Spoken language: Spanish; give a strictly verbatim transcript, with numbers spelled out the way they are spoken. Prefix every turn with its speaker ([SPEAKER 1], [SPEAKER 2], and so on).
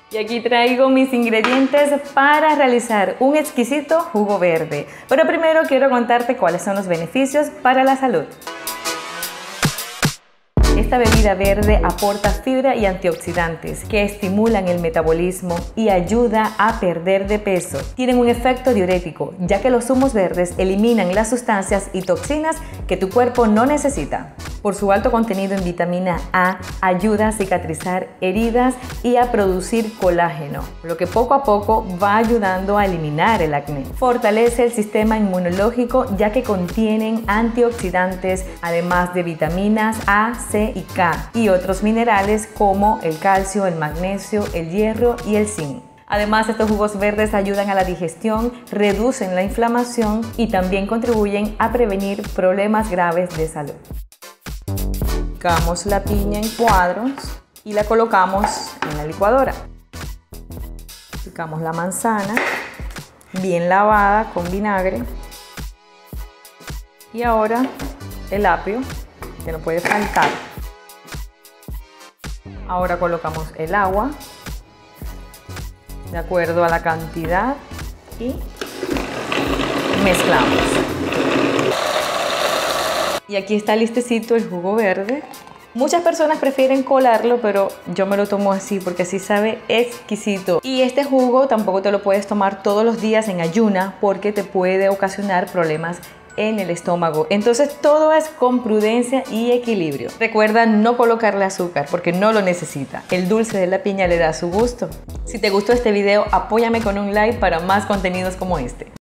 [SPEAKER 1] Y aquí traigo mis ingredientes para realizar un exquisito jugo verde. Pero primero quiero contarte cuáles son los beneficios para la salud. Esta bebida verde aporta fibra y antioxidantes que estimulan el metabolismo y ayuda a perder de peso. Tienen un efecto diurético, ya que los zumos verdes eliminan las sustancias y toxinas que tu cuerpo no necesita. Por su alto contenido en vitamina A, ayuda a cicatrizar heridas y a producir colágeno, lo que poco a poco va ayudando a eliminar el acné. Fortalece el sistema inmunológico, ya que contienen antioxidantes, además de vitaminas A, C y K, y otros minerales como el calcio, el magnesio, el hierro y el zinc. Además, estos jugos verdes ayudan a la digestión, reducen la inflamación y también contribuyen a prevenir problemas graves de salud. Picamos la piña en cuadros y la colocamos en la licuadora. Picamos la manzana, bien lavada con vinagre. Y ahora el apio, que no puede faltar. Ahora colocamos el agua, de acuerdo a la cantidad, y mezclamos. Y aquí está listecito el jugo verde. Muchas personas prefieren colarlo, pero yo me lo tomo así porque así sabe exquisito. Y este jugo tampoco te lo puedes tomar todos los días en ayuna porque te puede ocasionar problemas en el estómago. Entonces todo es con prudencia y equilibrio. Recuerda no colocarle azúcar porque no lo necesita. El dulce de la piña le da su gusto. Si te gustó este video, apóyame con un like para más contenidos como este.